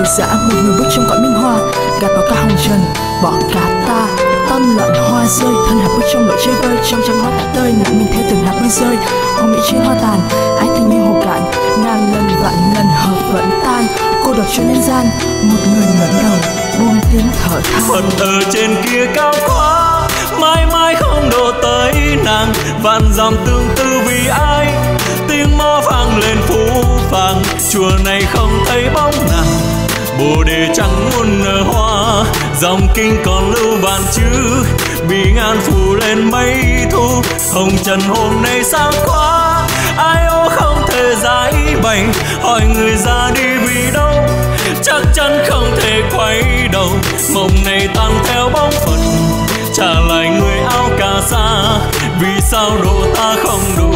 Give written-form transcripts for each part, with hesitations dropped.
giả một người bước trong cõi minh hoa, gạt vào cả hồng trần bỏ cả ta. Tâm loạn hoa rơi, thân hạt bước trong đội chơi vơi, trong trắng hoa tạ tơi, ngã mình theo từng hạt mưa rơi. Hồng mỹ trên hoa tàn, ái tình như hồ cạn, ngàn lần vạn lần hợp vẫn tan. Cô độc cho nhân gian, một người ngẩng đầu buông tiếng thở than. Phật ở trên kia cao quá, mãi mãi không độ tới nàng. Vạn dặm tương tư vì ai, tiếng mõ vang lên phũ phàng. Chùa này không thấy bóng nàng, bồ đề chẳng muốn nở hoa. Dòng kinh còn lưu vạn chữ, bị ngàn phủ lên mây thu. Hồng trần hôm nay sáng quá, ai ô không thể giải bày. Hỏi người ra đi vì đâu, chắc chắn không thể quay đầu. Mộng này tan theo bóng Phật, trả lại người áo cà sa. Vì sao độ ta không đủ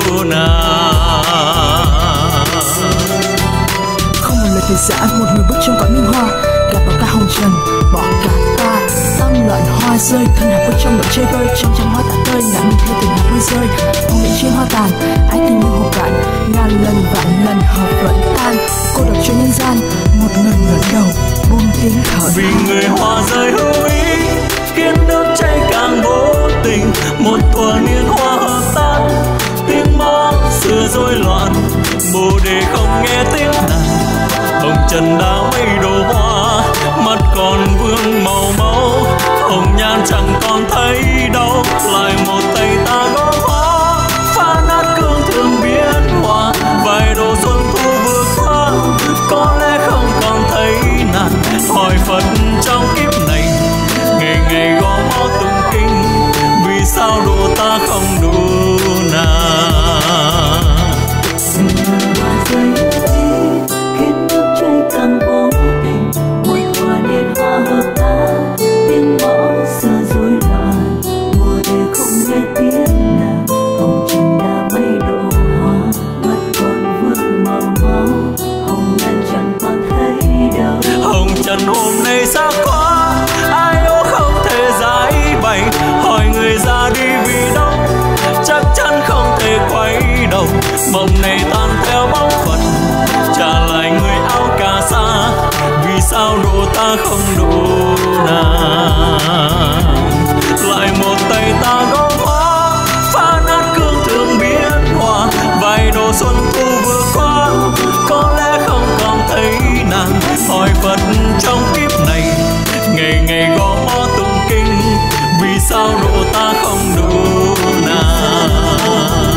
nàng? Không một lời từ giã, một người bước trong cõi minh hoa, gạt vào cả hồng trần bỏ cả ta. Tâm loạn hoa rơi, thân hạt bước trong đội chơi vơi, trong trắng hoa tạ tơi, ngã mình theo từng hạt mưa rơi. Hồng mỹ trên hoa tàn, ái tình như hồ cạn, ngàn lần vạn lần hợp vẫn tan. Cô độc cho nhân gian, một người ngẩng đầu buông tiếng thở than. Vì người hoa rơi hữu ý, khiến nước chảy càng vô tình. Một thuở niên hoa hợp tan, tiếng mõ xưa rối loạn. Bồ đề không nghe tiếng nàng, hồng trần đã mây đổ hoa. Mắt còn vương màu máu, hồng nhan chẳng còn thấy đâu. Lại một tay ta gõ hoa, phá nát cương thường biến hòa. Vài độ xuân thu vừa qua, có lẽ không còn thấy nàng. Hỏi Phật trong kiếp này, ngày ngày gõ mõ tụng kinh. Vì sao độ ta không đủ nàng? Khiến nước chảy càng vô tình. Một thuở niên hoa hợp tan, tiếng mõ xưa rối loạn. Bồ đề không nghe tiếng nàng, hồng trần đã mây đổ hoa. Mắt còn vương màu máu, hồng nhan chẳng còn thấy đâu. Hồng trần hôm nay xa quá, ai ô không thể giải bày. Hỏi người ra đi vì đâu, chắc chắn không thể quay đầu. Mộng này tan theo bóng Phật, trả lại người áo cà sa. Vì sao độ ta không đủ nàng? Lại một tay ta gõ hoa, phá nát cương thường biến hòa. Vài độ xuân thu vừa qua, có lẽ không còn thấy nàng. Hỏi Phật trong kiếp này, ngày ngày gõ mõ tụng kinh. Vì sao độ ta không đủ nàng?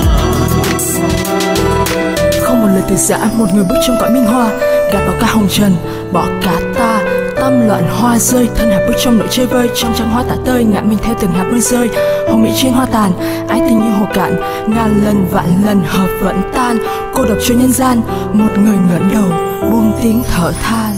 Không một lời từ giã, một người bước trong cõi minh hoa, gạt vào cả hồng trần bỏ cả ta. Tâm loạn hoa rơi, thân hạt bước trong đội chơi vơi, trong trắng hoa tạ tơi, ngã mình theo từng hạt mưa rơi. Hồng mỹ trên hoa tàn, ái tình như hồ cạn, ngàn lần vạn lần hợp vẫn tan. Cô độc cho nhân gian, một người ngẩng đầu buông tiếng thở than.